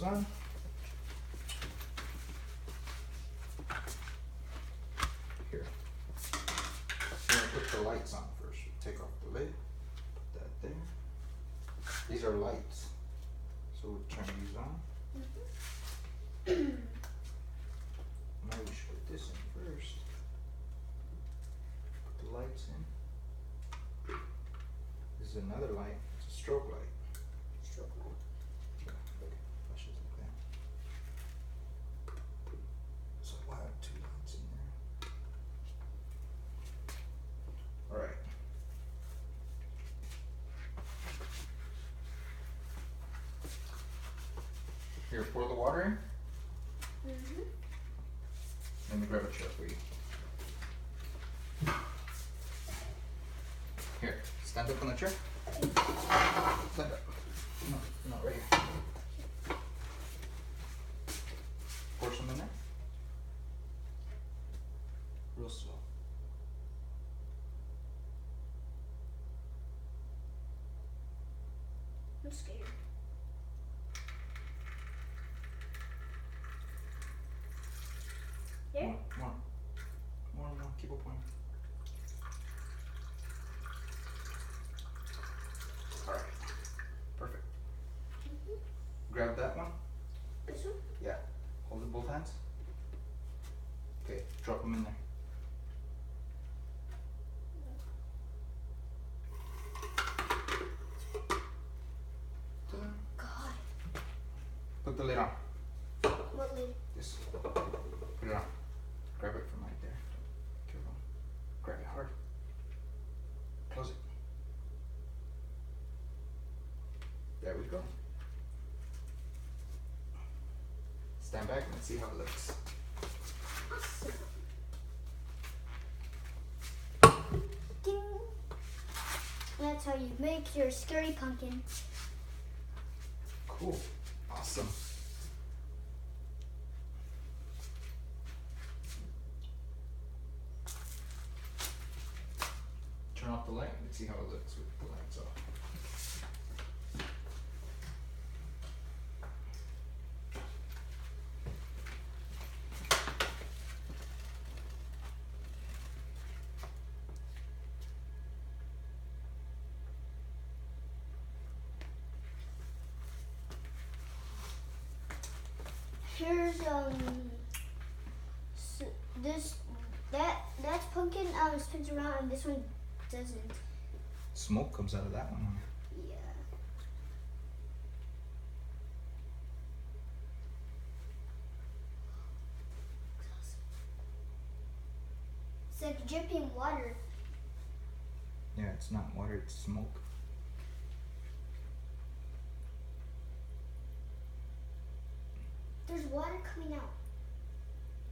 on. Here. We're gonna put the lights on first. Take off the lid. Put that there. These are lights. So we'll turn these on. Now we should put this in first. Put the lights in. This is another light. It's a strobe light. Strobe light. Yeah, look, flashes like that. So we'll have 2 lights in there. All right. Here, pour the water in. Let me grab a chair for you. Here, stand up on the chair. Stand up. No, not right here. Pour some in there. Real slow. I'm scared. There? More, keep it pouring. Alright, perfect. Grab that one. This one? Yeah, hold it both hands. Okay, drop them in there. God. Put the lid on. What lid? This. Put it on. Grab it from right there. Careful. Grab it hard. Close it. There we go. Stand back and see how it looks. Ding. That's how you make your scary pumpkin. Cool. Awesome. Turn off the light. Let's see how it looks with the lights off. Here's that's pumpkin spins around and this one doesn't. Smoke comes out of that one. Yeah. It's like dripping water. Yeah, it's not water, it's smoke. There's water coming out.